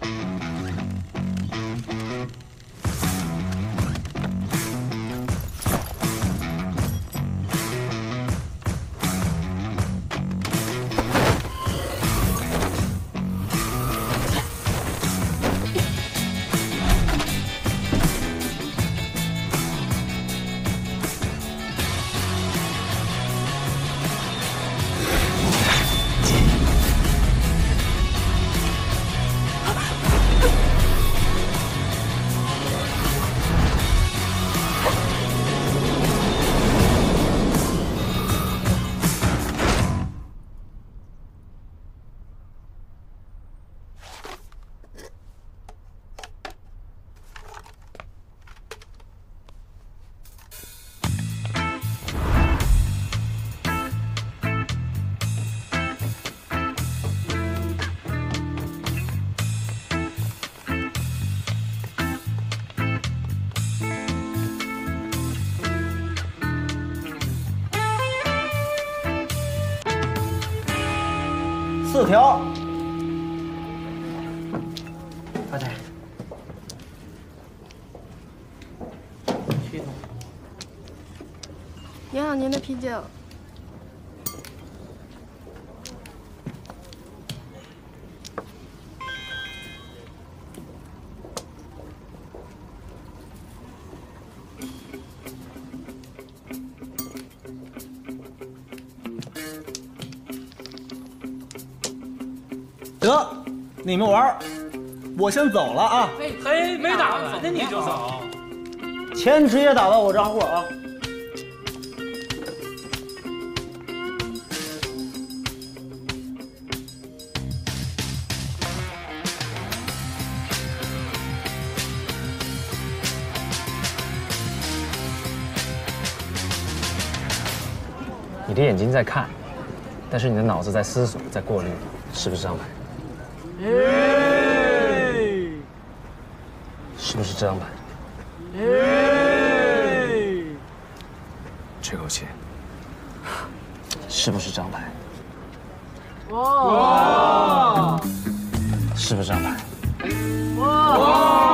4条。快点。 您好，您的啤酒。 得，你们玩，我先走了啊。 嘿，没打完呢你就走？ 钱直接打到我账户啊。 你的眼睛在看，但是你的脑子在思索，在过滤，是不是这张牌？是不是这张牌？吹口气，是不是这张牌？哇！是不是这张牌？哇！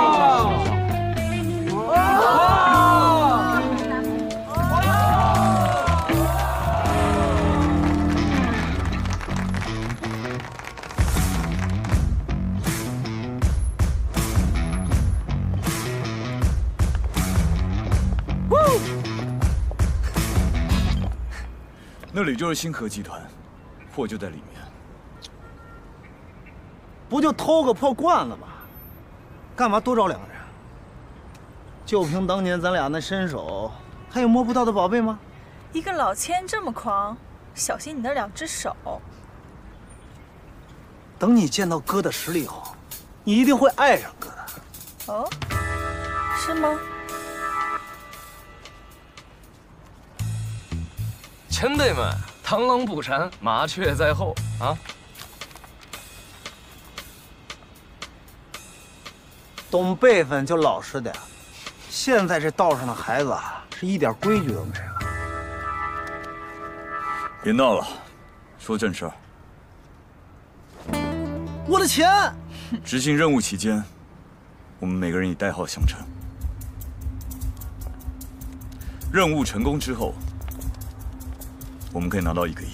那里就是星河集团，货就在里面。 不就偷个破罐子吗？干嘛多找2个人？就凭当年咱俩那身手，还有摸不到的宝贝吗？ 一个老千这么狂，小心你那2只手。 等你见到哥的实力后，你一定会爱上哥的。 哦，是吗？ 前辈们，螳螂捕蝉，麻雀在后啊！ 懂辈分就老实点。现在这道上的孩子啊，是一点规矩都没了。 别闹了，说正事儿。 我的钱！ 执行任务期间，我们每个人以代号相称。任务成功之后，我们可以拿到1个亿。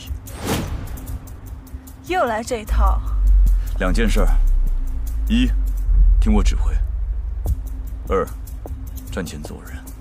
又来这一套。 2件事儿：1，听我指挥；2，赚钱走人。